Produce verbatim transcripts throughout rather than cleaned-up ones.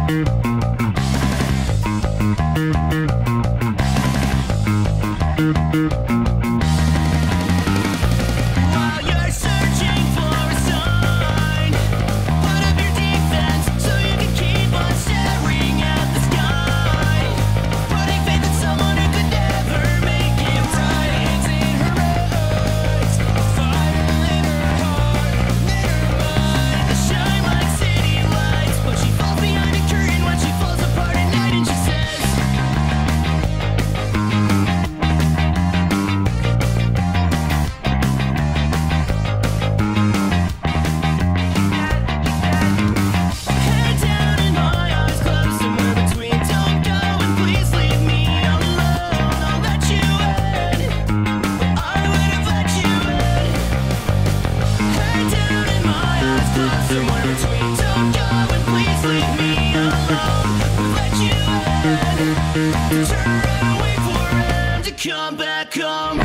Come back home.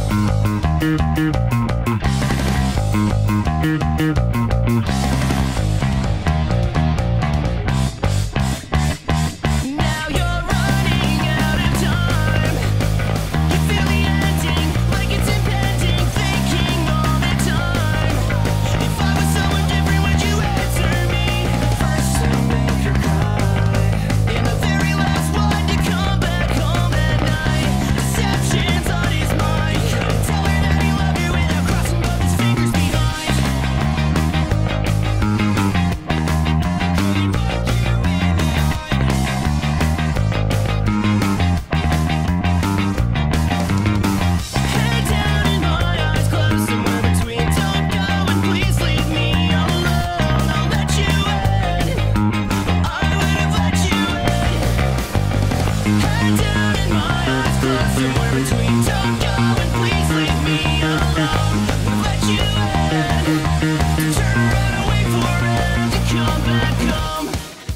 Now you're running out of time. You feel the ending like it's impending, thinking all the time. If I was someone different, would you answer me? First to make her cry, and the very last one to come back home at night. Deceptions on his mind. Couldn't tell her that he loved her without crossing both his fingers behind. Head down and my eyes closed, somewhere between don't go and please leave me alone. I'll let you in. I would have let you in. Head down and my eyes closed, somewhere between don't go and please leave me alone. I'll let you in. Turn around and wait for him to come back home.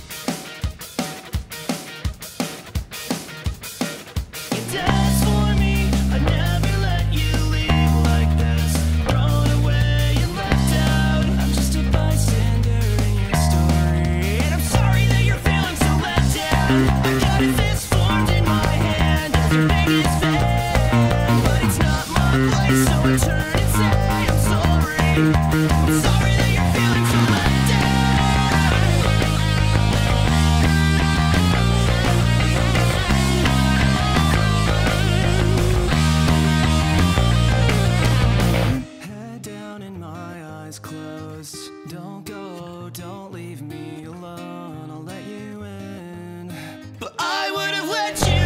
It does for me. I never let you leave like this. Thrown away and left out. I'm just a bystander in your story, and I'm sorry that you're feeling so let down. I got a fist formed in my hand as your biggest fan, but it's not my place, so I turn and say I'm sorry. I'm sorry that you're feeling so let down. Head down and my eyes closed. Don't go, don't leave me alone. I'll let you in, but I would have let you